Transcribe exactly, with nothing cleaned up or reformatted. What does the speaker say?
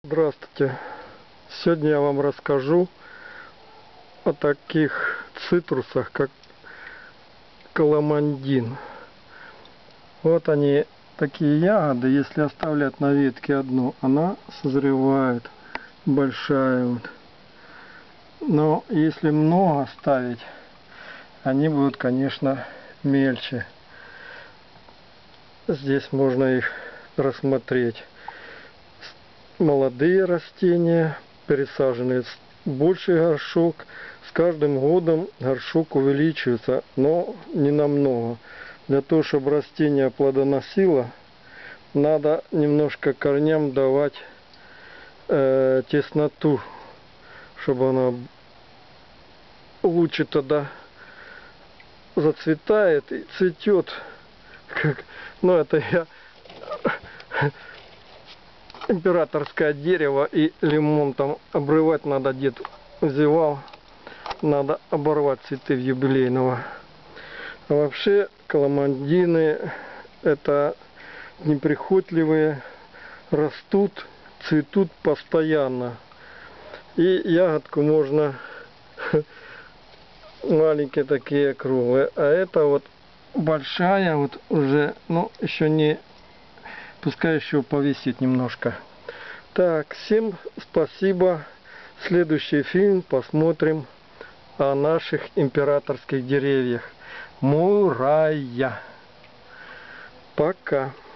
Здравствуйте! Сегодня я вам расскажу о таких цитрусах, как каламандин. Вот они, такие ягоды, если оставлять на ветке одну, она созревает, большая вот. Но если много ставить, они будут, конечно, мельче. Здесь можно их рассмотреть. Молодые растения, пересаженные в больший горшок. С каждым годом горшок увеличивается, но не намного. Для того, чтобы растение плодоносило, надо немножко корням давать э, тесноту, чтобы она лучше тогда зацветает и цветет. Как, ну это я императорское дерево и лимон там обрывать надо, дед зевал, надо оборвать цветы в юбилейного. А вообще каламандины это неприхотливые, растут, цветут постоянно. И ягодку можно маленькие такие круглые, а это вот большая, вот уже, ну еще не, пускай еще повисит немножко. Так, всем спасибо. Следующий фильм посмотрим о наших императорских деревьях. Мурая. Пока.